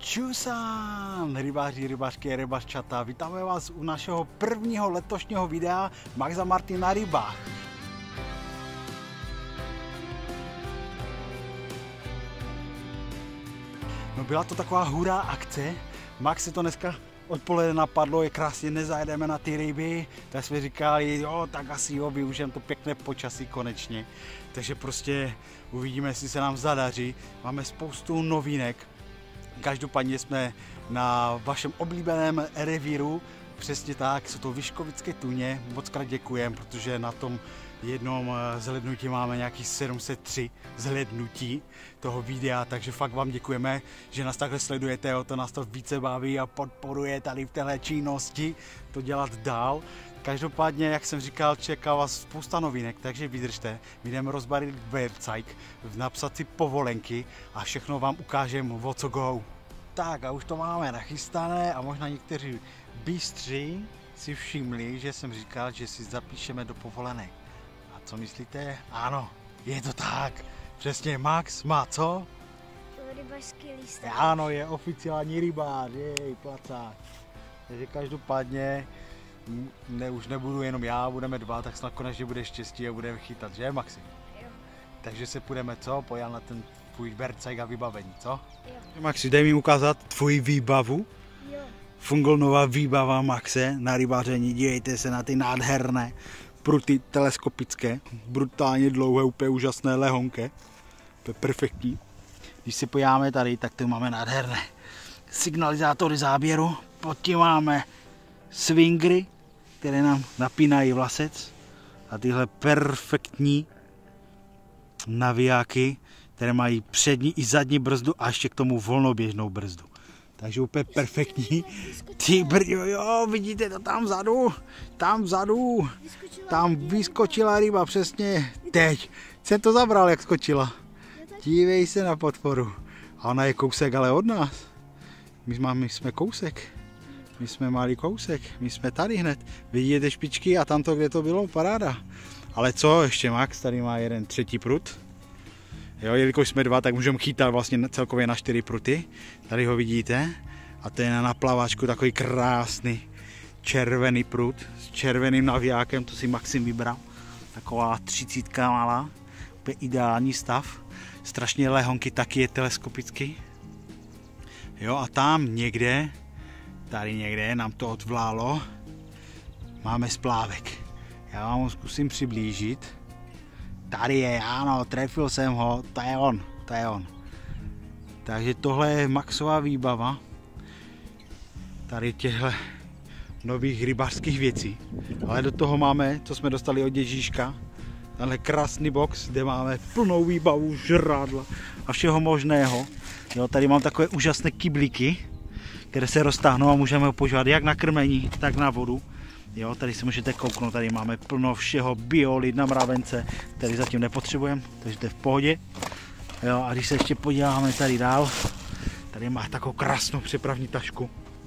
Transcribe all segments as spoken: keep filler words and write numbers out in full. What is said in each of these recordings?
Čusán, rybáři, rybářky, rybařčata, vítáme vás u našeho prvního letošního videa Max a Martin na rybách. No byla to taková hurá akce, Max se to dneska odpoledne napadlo, je krásně, nezajedeme na ty ryby, tak jsme říkali, jo, tak asi jo, využijeme to pěkné počasí konečně. Takže prostě uvidíme, jestli se nám zadaří. Máme spoustu novinek. Každopádně jsme na vašem oblíbeném revíru, přesně tak, jsou to Vyškovické tuně, moc krát děkujem, protože na tom jednom zhlédnutí máme nějakých sedm set tři zhlédnutí toho videa, takže fakt vám děkujeme, že nás takhle sledujete, o to nás to více baví a podporuje tady v téhle činnosti to dělat dál. Každopádně, jak jsem říkal, čeká vás spousta novinek, takže vydržte. My jdeme rozbalit website, napsat si povolenky a všechno vám ukážeme, o co go. Tak a už to máme nachystané a možná někteří bystří si všimli, že jsem říkal, že si zapíšeme do povolenek. A co myslíte? Ano, je to tak. Přesně, Max má co? Rybářský lístek. Ano, je oficiální rybář, jej, placák. Takže každopádně ne, už nebudu jenom já, budeme dva, tak snad konečně bude štěstí a budeme chytat, že Maxi? Jo. Takže se půjdeme co? Pojďme na ten tvůj bercajk a vybavení, co? Jo. Maxi, dej mi ukázat tvoji výbavu. Jo. Fungl nová výbava Maxe na rybáření, dívejte se na ty nádherné pruty teleskopické, brutálně dlouhé, úplně úžasné lehonké. To je perfektní. Když se podíváme tady, tak tu máme nádherné signalizátory záběru, pod tím máme swingry, které nám napínají vlasec a tyhle perfektní navijáky, které mají přední i zadní brzdu a ještě k tomu volnoběžnou brzdu. Takže úplně perfektní. Ty brďo, jo, vidíte to tam vzadu, tam vzadu, tam vyskočila ryba, přesně teď. Jsem to zabral, jak skočila. Dívej se na podporu. A ona je kousek ale od nás. My jsme, my jsme kousek. My jsme malý kousek, my jsme tady hned. Vidíte špičky a tamto, kde to bylo, paráda. Ale co, ještě Max tady má jeden třetí prut. Jo, jelikož jsme dva, tak můžeme chytat vlastně celkově na čtyři pruty. Tady ho vidíte. A to je na naplavačku takový krásný červený prut s červeným navijákem, to si Maxim vybral. Taková třicítka malá, úplně ideální stav. Strašně lehonky, taky je teleskopický. Jo, a tam někde, tady někde nám to odvlálo, máme splávek. Já vám ho zkusím přiblížit. Tady je, ano, trefil jsem ho, to je on, to je on. Takže tohle je Maxová výbava. Tady těchto nových rybářských věcí. Ale do toho máme, co jsme dostali od Ježíška, tenhle krásný box, kde máme plnou výbavu, žrádla a všeho možného. Jo, tady mám takové úžasné kyblíky, které se roztáhnou a můžeme ho používat jak na krmení, tak na vodu. Jo, tady si můžete kouknout, tady máme plno všeho biolid na mravence, který zatím nepotřebujeme, takže to je v pohodě. Jo, a když se ještě podíváme tady dál, tady má takovou krásnou přepravní tašku,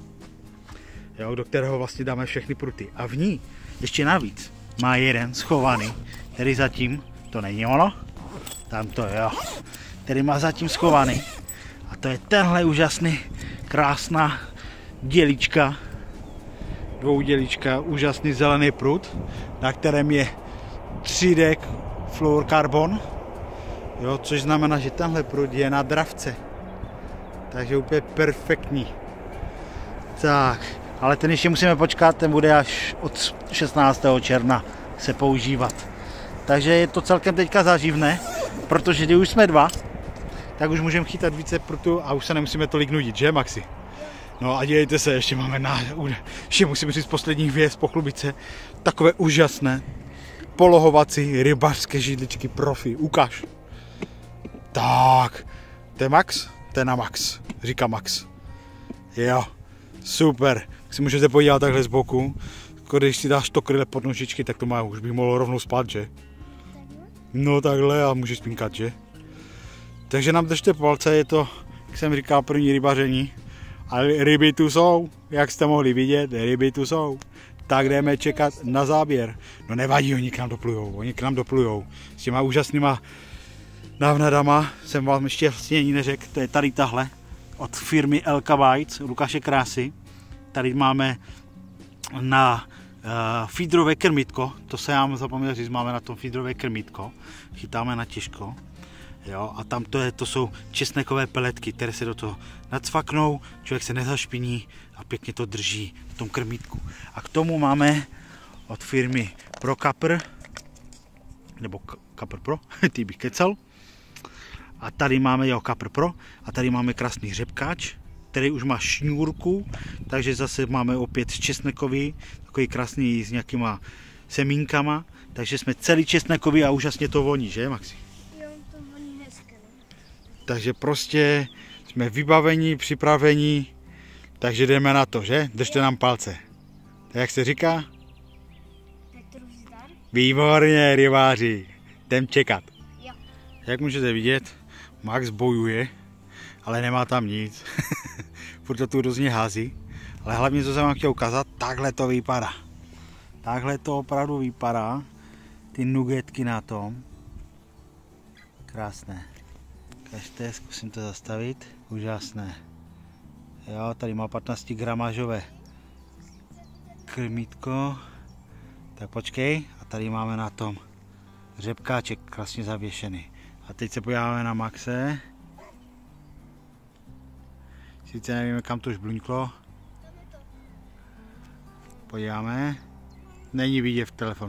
jo, do kterého vlastně dáme všechny pruty. A v ní ještě navíc má jeden schovaný, který zatím, to není ono, tam to jo, který má zatím schovaný. A to je tenhle úžasný, krásná dělička, dvoudělička, úžasný zelený prut, na kterém je tři dé fluorokarbon, jo, což znamená, že tenhle prut je na dravce. Takže úplně perfektní. Tak, ale ten ještě musíme počkat, ten bude až od šestnáctého června se používat. Takže je to celkem teďka záživné, protože když už jsme dva, tak už můžeme chytat více prutů a už se nemusíme tolik nudit, že Maxi? No a dějte se, ještě máme na, ještě musím říct poslední věc, pochlubit se, takové úžasné polohovací rybářské židličky profi, ukáž. Tak, to je Max? To je na Max, říká Max. Jo, super, si můžete podívat takhle z boku, když si dáš to kryle pod nožičky, tak to má, už bych mohl rovnou spát, že? No takhle a můžeš spínkat, že? Takže nám držte palce, je to, jak jsem říkal, první rybaření. Ale ryby tu jsou, jak jste mohli vidět, ryby tu jsou. Tak jdeme čekat na záběr. No nevadí, oni k nám doplujou, oni k nám doplujou. S těma úžasnýma návnadama jsem vám ještě vlastně ani neřekl, to je tady tahle. od firmy Elka Bites, Lukáše Krásy. Tady máme na uh, feederové krmítko, to se já zapomněl říct, máme na tom feederové krmítko, chytáme na těžko. Jo, a tam to, je, to jsou česnekové peletky, které se do toho nacvaknou, člověk se nezašpiní a pěkně to drží v tom krmítku. A k tomu máme od firmy ProCapr, nebo Capr Pro, ty bych kecal. A tady máme jo, Capr Pro a tady máme krásný řepkáč, který už má šňůrku, takže zase máme opět česnekový, takový krásný s nějakýma semínkama, takže jsme celý česnekový a úžasně to voní, že Maxi? Jo, to voní hezky, no. Takže prostě jsme vybavení, připraveni, takže jdeme na to, že? Držte nám palce. Tak jak se říká? Petrův zdar? Výborně, rybáři, jdem čekat. Jo. Jak můžete vidět, Max bojuje, ale nemá tam nic. Furt to tu různě hází. Ale hlavně, co jsem vám chtěl ukázat, takhle to vypadá. Takhle to opravdu vypadá. Ty nugetky na tom. Krásné. Každé, zkusím to zastavit. Úžasné. Jo, tady má patnáct gramážové krmítko. Tak počkej. A tady máme na tom řepkáček krásně zavěšený. A teď se podíváme na Maxe. Sice nevíme, kam to už bluňklo. Podíváme. Není vidět v telefonu.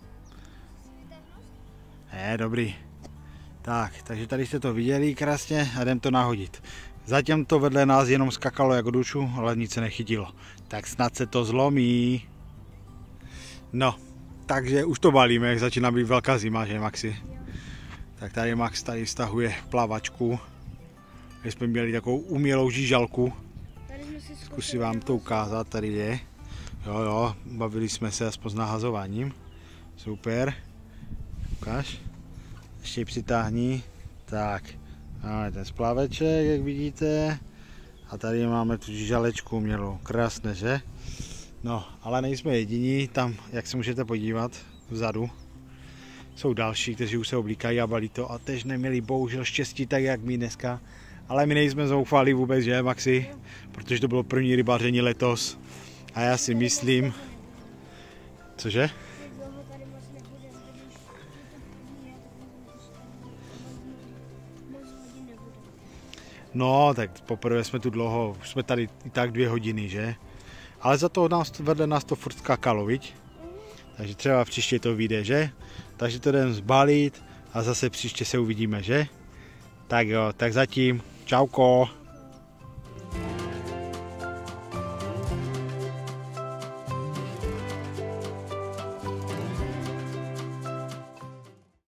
Je, dobrý. Tak, takže tady jste to viděli krásně a jdem to nahodit. Zatím to vedle nás jenom skakalo jako dušu, ale nic se nechytilo. Tak snad se to zlomí. No, takže už to balíme, jak začíná být velká zima, že Maxi? Tak tady Max tady stahuje plavačku. My jsme měli takovou umělou žížalku. Zkusím vám to ukázat, tady je. Jo, jo, bavili jsme se aspoň s nahazováním. Super. Ukáž. Ještě přitáhni. Tak, máme ten splaveček, jak vidíte. A tady máme tu žížalečku umělou. Krásné, že? No, ale nejsme jediní. Tam, jak se můžete podívat, vzadu jsou další, kteří už se oblíkají a balí to a tež neměli bohužel štěstí tak, jak my dneska. Ale my nejsme zoufalí vůbec, že Maxi? Protože to bylo první rybaření letos. A já si myslím... Cože? No, tak poprvé jsme tu dlouho, už jsme tady i tak dvě hodiny, že? Ale za to nás, vedle nás to furt skakalo, viď? Takže třeba příště to vyjde, že? Takže to jdem zbalit a zase příště se uvidíme, že? Tak jo, tak zatím, čauko.